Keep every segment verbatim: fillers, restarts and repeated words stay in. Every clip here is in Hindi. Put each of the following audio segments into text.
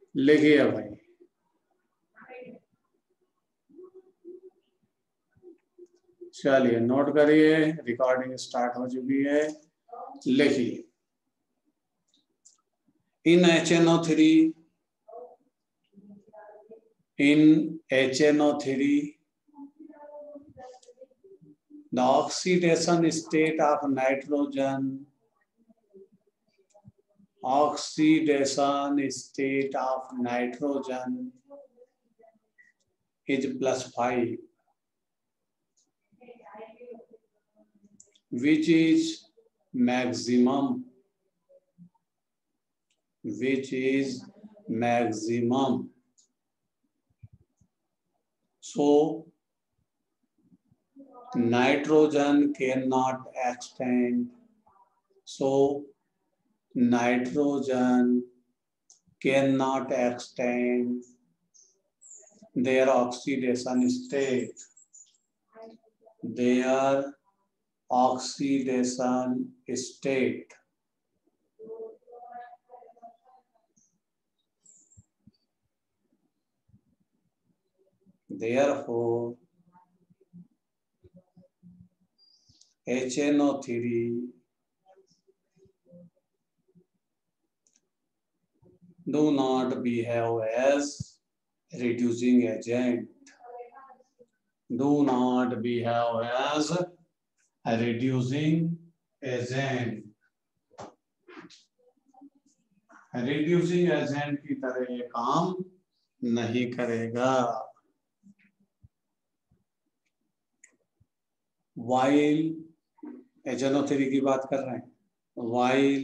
लिखिए भाई। चलिए नोट करिए, रिकॉर्डिंग स्टार्ट हो चुकी है। लिखिए, in H N O three in H N O three the oxidation state of nitrogen oxidation state of nitrogen is plus five, which is maximum which is maximum so nitrogen cannot extend so nitrogen cannot extend their oxidation state their oxidation state therefore H N O three do not behave as reducing agent do not behave as a reducing agent reducing agent की तरह ये काम नहीं करेगा while H N O three की बात कर रहे हैं while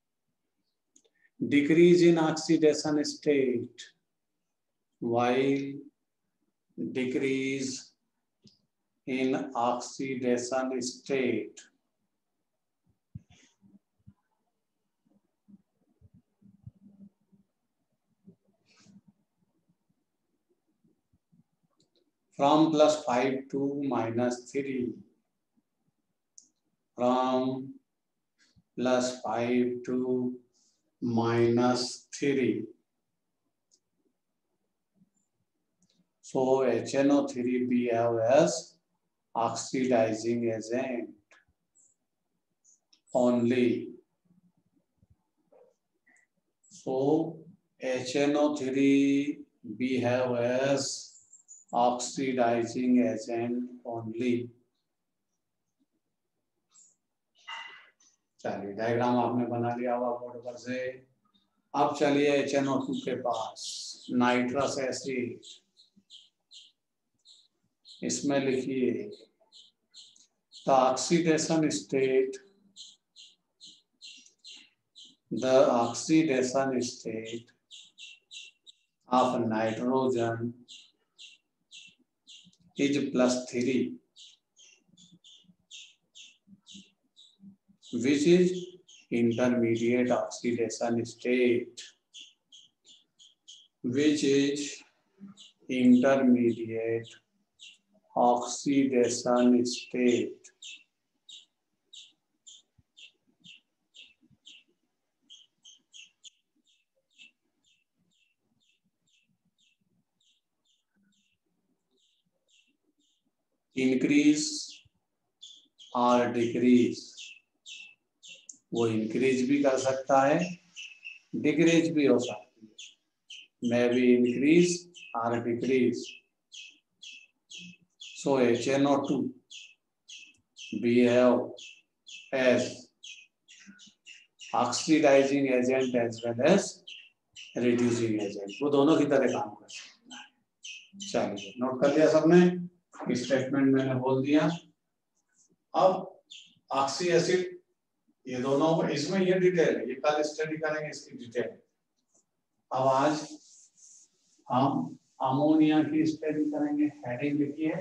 decrease in oxidation state while decrease in oxidation state from plus five to minus three from plus five to minus three so H N O three behave as oxidizing agent only so H N O three behave as oxidizing agent only चलिए डायग्राम आपने बना लिया होगा बोर्ड पर से अब चलिए H N O टू के पास नाइट्रस एसिड इसमें लिखिए the oxidation state the oxidation state of nitrogen is plus three which is intermediate oxidation state which is intermediate oxidation state increase or decrease वो इंक्रीज भी कर सकता है डिक्रीज भी हो सकती है मे बी इंक्रीज और decrease so H N O two behave as oxidizing agent as well as reducing agent वो दोनों की तरह काम कर सकता है चलिए नोट कर लिया सबने स्टेटमेंट मैंने बोल दिया अब ऑक्सी एसिड ये दोनों इसमें ये डिटेल है ये कल स्टडी करेंगे इसकी डिटेल अब आज हम अमोनिया की स्टडी करेंगे हेडिंग लिखिए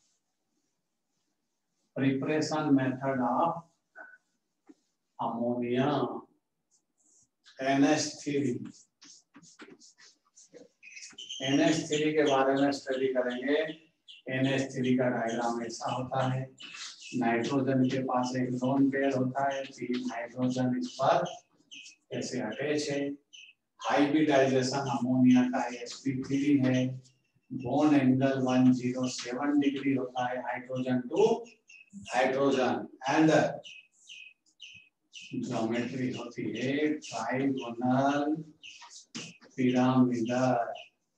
preparation method of ammonia N H three N H three के बारे में स्टडी करेंगे एन एच थ्री का डायग्राम ऐसा होता है नाइट्रोजन के पास एक लोन पेयर होता है तीन हाइड्रोजन इस पर ऐसे अटैच है हाइब्रिडाइजेशन अमोनिया का एस पी थ्री है, bond angle one zero seven degree होता है hydrogen to hydrogen, and geometry होती है ट्राइगोनल पिरामिडल।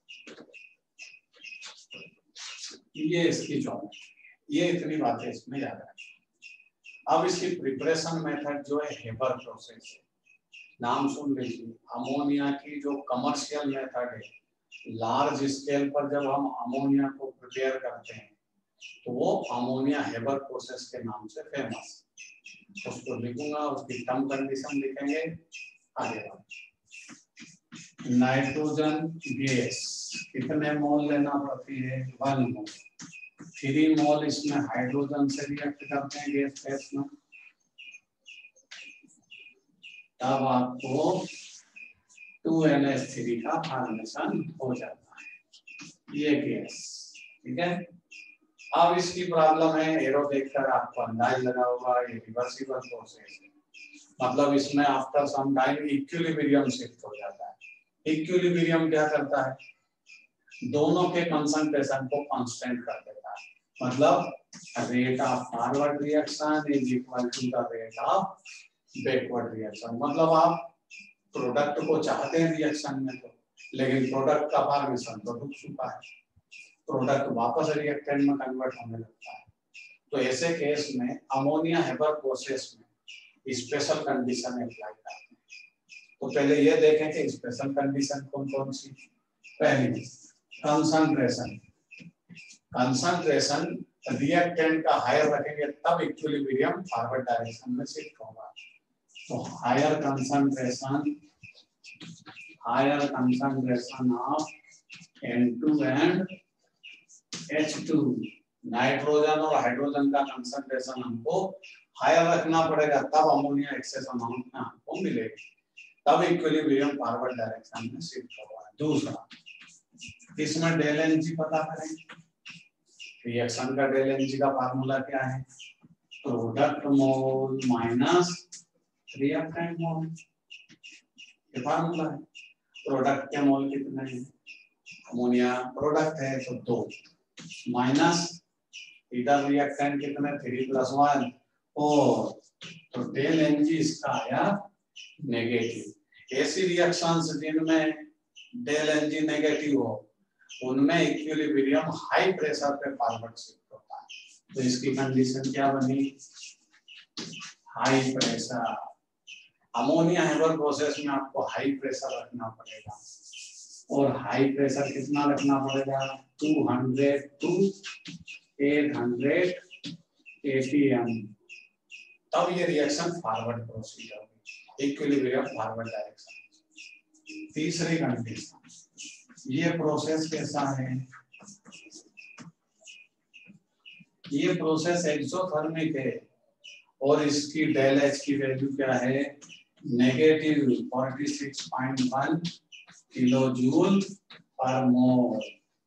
ये इसकी ज्योमेट्री, ये इतनी बातें इसमें याद रखें। अब इसकी प्रिपरेशन मेथड जो है हेबर प्रोसेस है, नाम सुन लीजिए। अमोनिया की जो कमर्शियल मेथड है, लार्ज स्केल पर जब हम अमोनिया को प्रिपेयर करते हैं तो वो अमोनिया हेबर प्रोसेस के नाम से फेमस। उसको लिखूंगा, उसकी टर्म कंडीशन लिखेंगे आगे बात। नाइट्रोजन गैस कितने मोल लेना पड़ती है? One mole. थ्री मोल इसमें हाइड्रोजन से रिएक्ट करते हैं गैस फेस में, तब आपको टू एन एच थ्री का फॉर्मेशन हो जाता है, ये गैस। ठीक है, अब इसकी प्रॉब्लम है, एरो देखकर आपको अंदाज लगा होगा ये रिवर्सिबल प्रोसेस है, मतलब इसमें after some time equilibrium shift हो जाता है। इक्विलिब्रियम क्या करता है? दोनों के कंसंट्रेशन को कांस्टेंट कर देता है, मतलब rate of forward reaction is equal to the rate of backward reaction. मतलब आप प्रोडक्ट को चाहते हैं रिएक्शन में तो, लेकिन प्रोडक्ट का फॉर्मेशन तो रुक चुका है, प्रोडक्ट वापस रिएक्टेंट में कन्वर्ट होने लगता है। तो ऐसे केस में अमोनिया हेबर प्रोसेस में स्पेशल कंडीशन अप्लाई करते हैं। तो पहले ये देखें कि स्पेशल कंडीशन कौन कौन सी। पहली, कंसंट्रेशन। कंसंट्रेशन रिएक्टेंट का हायर रखेंगे तब इक्विलिब्रियम फॉरवर्ड डायरेक्शन में शिफ्ट होगा। तो higher concentration, higher concentration of N two and H two, nitrogen और हाइड्रोजन का कंसंट्रेशन हमको हायर रखना पड़ेगा, तब अमोनिया एक्सेस अमाउंट में हमको मिलेगी, तब इक्विलिब्रियम फॉरवर्ड डायरेक्शन में शिफ्ट होगा। दूसरा, इसमें डेल एन जी पता करें। रिएक्शन का डेल एन जी का फार्मूला क्या है? Product mole minus reactant mole, ये फार्मूला है। प्रोडक्ट के मोल कितने हैं? अमोनिया प्रोडक्ट है तो दो, माइनस इधर रिएक्टेंट कितने? थ्री प्लस वन फोर, तो डेल एन जी इसका आया नेगेटिव। ऐसी रिएक्शंस जिनमें डेल एन जी नेगेटिव हो उनमें इक्विलिब्रियम हाई प्रेशर पे फॉरवर्ड शिफ्ट होता है। तो इसकी कंडीशन क्या बनी? High pressure. Ammonia Haber process में आपको हाई प्रेशर रखना पड़ेगा, और हाई प्रेशर कितना रखना पड़ेगा? Two hundred to eight hundred ATM, तब ये रिएक्शन फॉरवर्ड प्रोसीड होगी, इक्विलिब्रियम फॉरवर्ड डायरेक्शन। तीसरी कंडीशन, ये प्रोसेस कैसा है? ये प्रोसेस एक्सोथर्मिक है और इसकी डेल एच की वैल्यू क्या है? Negative forty six point one kilojoule per mole.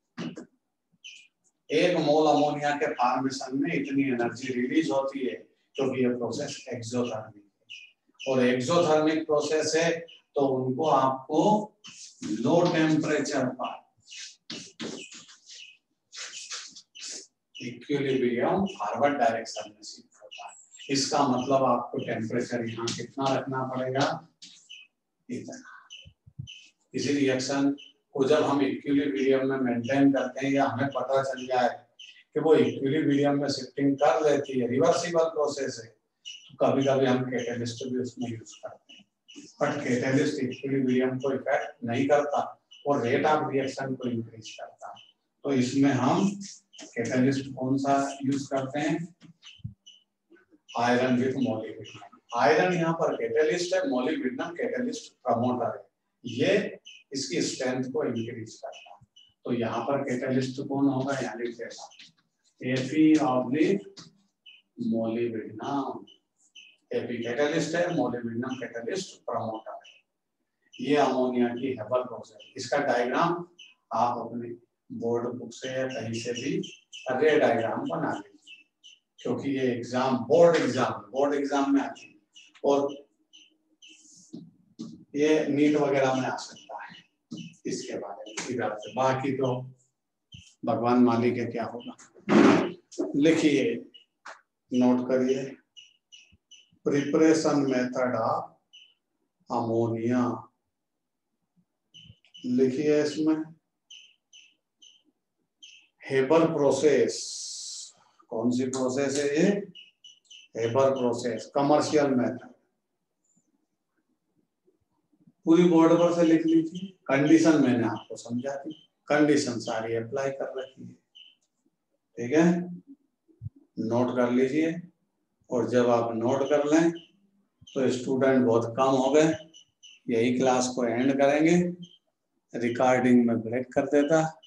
एक मोल अमोनिया के फॉर्मेशन में इतनी एनर्जी रिलीज होती है क्योंकि ये प्रोसेस एक्सोथर्मिक है, और एक्सोथर्मिक प्रोसेस है तो उनको आपको लो टेम्परेचर पर इक्विलिब्रियम फॉरवर्ड डायरेक्शन में शिफ्ट होता है। इसका मतलब आपको टेम्परेचर यहाँ कितना रखना पड़ेगा? इतना। इसी रिएक्शन को जब हम इक्विलिब्रियम में मेंटेन करते हैं या हमें पता चल जाए कि वो इक्विलिब्रियम में शिफ्टिंग कर लेती है, रिवर्सिबल प्रोसेस है, तो कभी कभी हम कैटलिस्ट भी उसमें यूज करते हैं, बट कैटलिस्ट इक्विलिब्रियम को इफेक्ट नहीं करता और रेट ऑफ रिएक्शन को इंक्रीज करता है। तो इसमें हम कैटलिस्ट कौन सा यूज करते हैं? Iron with molybdenum. आयरन यहाँ पर कैटलिस्ट है, मोलिब्डेनम कैटलिस्ट प्रमोटर है, ये इसकी स्ट्रेंथ को इंक्रीज करता है। तो यहाँ पर कैटलिस्ट कौन होगा? यहाँ लिख देगा Fe oblique molybdenum. Fe catalyst है, मोलिब्डेनम कैटलिस्ट प्रमोटर है। ये अमोनिया की हेबर प्रोसेस। इसका डायग्राम आप अपने बोर्ड बुक से या कहीं से भी रे डायग्राम बना लीजिए, क्योंकि ये exam board exam board exam में आती है। और ये नीट वगैरह में आ सकता है इसके बारे में इधर से, बाकी तो भगवान मालिक है क्या होगा। लिखिए, नोट करिए, प्रिपरेशन मेथड ऑफ अमोनिया। लिखिए इसमें हेबर प्रोसेस। कौन सी प्रोसेस है ये? Haber process, commercial method. पूरी बोर्ड पर से लिख लीजिए। कंडीशन मैंने आपको समझा दी, कंडीशन सारी अप्लाई कर रखी है, ठीक है, नोट कर लीजिए। और जब आप नोट कर लें तो स्टूडेंट बहुत कम हो गए, यही क्लास को एंड करेंगे, रिकॉर्डिंग में ब्रेक कर देता।